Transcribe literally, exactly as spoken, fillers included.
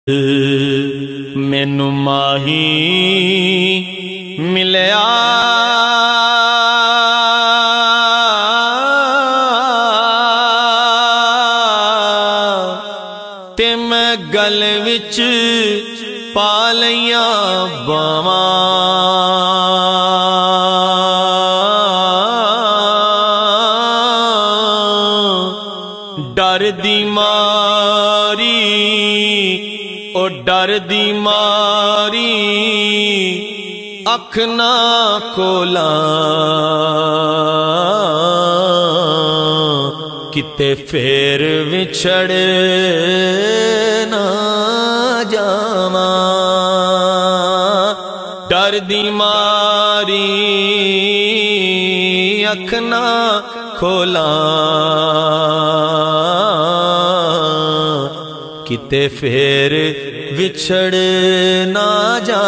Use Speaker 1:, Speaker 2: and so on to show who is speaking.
Speaker 1: मैनू माही मिलया ते मैं गल विच पा लिया बावां। डर दी मारी ओ डर दी मारी अख ना खोला, किते फेर विछड़ ना जावा। डर दी मारी अख ना खोला, किते फेर विछड़ ना जा।